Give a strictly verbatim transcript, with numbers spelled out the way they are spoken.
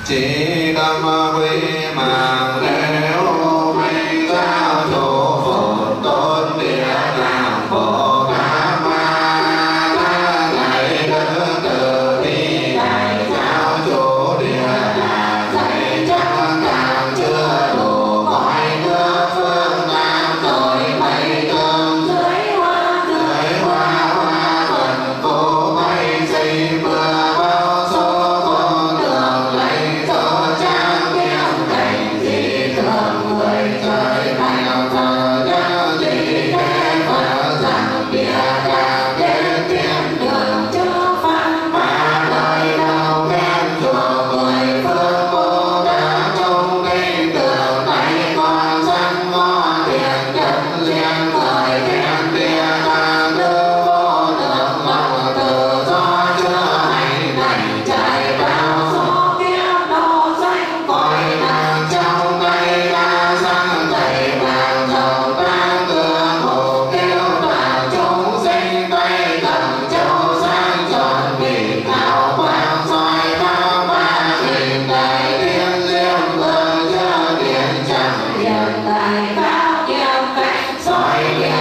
chỉ tâm quy mạng nếu quy giáo chủ phật tôn địa tạng bồ tát ma thầy đức từ bi đại giáo chủ địa tạng dạy chắc càng chưa đủ cõi nước phương nam rồi mây tương dưới hoa dưới hoa hoa thuần cố mây xây mưa bao số con đường lấy số trang kiếm cảnh gì thường người trời thành thờ nhớ gì thế Phật rằng địa tạng đến thiên đường chư văn ba đời đầu khen chùa mười phương Bồ Tát trong kinh tường này con sanh ngõ tiền nhất liên thời khen địa tạng đức vô lượng lòng tự do chưa hành này chạy bao số kiếp độ danh cõi nàng trong tay ta sang thầy vàng dầu ta cửa hộ kêu toàn chúng sinh tay cầm châu sang tròn bị thảo quang soi cao ba hình đại thiên liêm vương chưa điện chẳng hiện tại cao kiêm cảnh soi